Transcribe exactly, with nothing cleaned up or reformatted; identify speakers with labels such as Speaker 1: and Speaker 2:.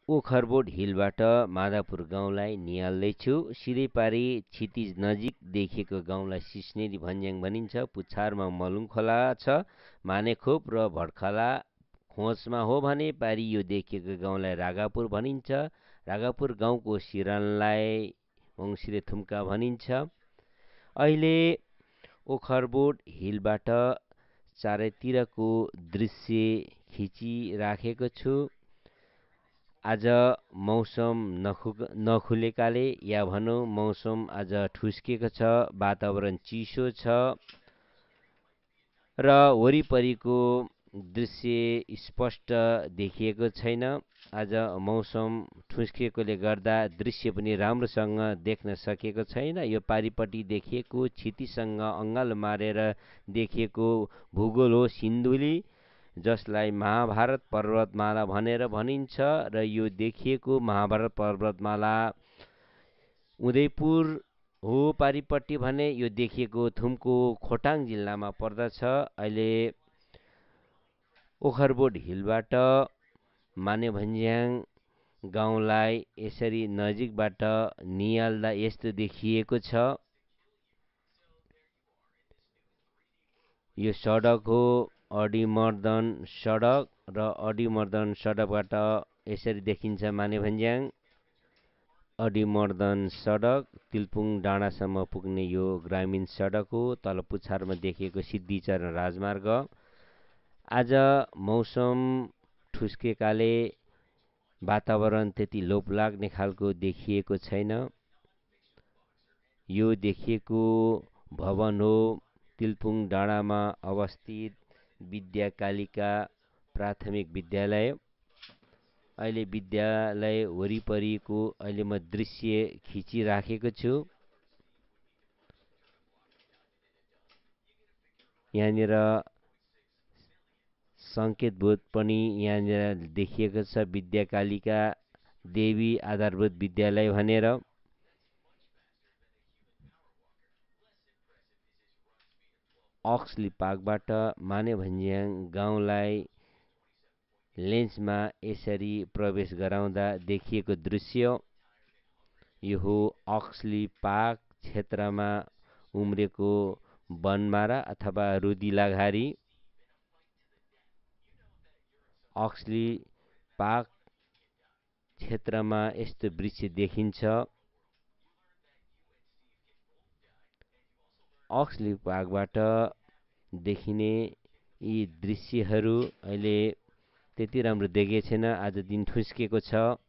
Speaker 1: ओखरबोट हिलबाट माधापुर गाउँलाई निहाल्दैछु। सिधै पारी क्षितिज नजिक देखिएको गाउँलाई सिस्नेरी भन्ज्याङ भनिन्छ। पुच्छारमा मलुङ खोला छ। मानेखोप र भड्खला खोजमा हो भने पारी यो देखिएको गाउँलाई रागापुर भनिन्छ। रागापुर गाउँको सिरानलाई वंशीले थुम्का भनिन्छ। अहिले ओखरबोट हिलबाट चारैतिरको दृश्य खिचिराखेको छु। आज मौसम नखु नखुलेकाले या भनौँ मौसम आज ठुस्किएको छ, वातावरण चिसो छ र वरिपरिको दृश्य स्पष्ट देखिएको छैन। आज मौसम ठुस्किएकोले गर्दा दृश्य पनि राम्रोसँग देख्न सकेको छैन। यो पारिपट्टि देखिएको क्षितिसँग अँगालो मारेर देखिएको भूगोल हो सिन्धुली, जसलाई महाभारत पर्वतमाला भनेर भनिन्छ र यो देखिएको महाभारत पर्वतमाला उदयपुर हो पारिपट्टि भने यो देखिएको थुम्को खोटाङ जिल्लामा पर्दछ। अहिले ओखरबोट हिलबाट मानेभन्ज्याङ गाउँलाई यसरी नजिकबाट निहाल्दा यस्तो देखिएको छ। यो सडक हो अडिमर्दन सडक र अडिमर्दन सडकबाट यसरी देखिन्छ मानेभन्ज्याङ। अडिमर्दन सडक तिलपुङ डाँडासम्म पुग्ने यो ग्रामीण सडक हो। तल पुच्छारमा देखिएको सिद्धिचरण राजमार्ग। आज मौसम ठुस्केकाले वातावरण त्यति लोभ लाग्ने खालको देखिएको छैन। यो देखिएको भवन हो तिलपुङ डाँडामा अवस्थित विद्या कालिका प्राथमिक विद्यालय। अहिले विद्यालय वरिपरिको अहिले म दृश्य खिचिराखेको छु। यहाँनिर सङ्केत बोर्ड पनि यहाँनिर देखिएको छ, विद्या कालिका देवी आधारभूत विद्यालय भनेर। अक्सली पार्कबाट मानेभन्ज्याङ गाउँलाई लेन्समा यसरी प्रवेश गराउँदा देखिएको दृश्य यो हो अक्सली पार्क क्षेत्रमा उम्रेको बनमारा अथवा रुदिलाघारी। अक्सली पार्क क्षेत्रमा यस्तो वृक्ष देखिन्छ। अक्सली पार्कबाट देखिने यी दृश्यहरू अहिले त्यति राम्रो देखिएको छैन। आज दिन ठुस्किएको छ।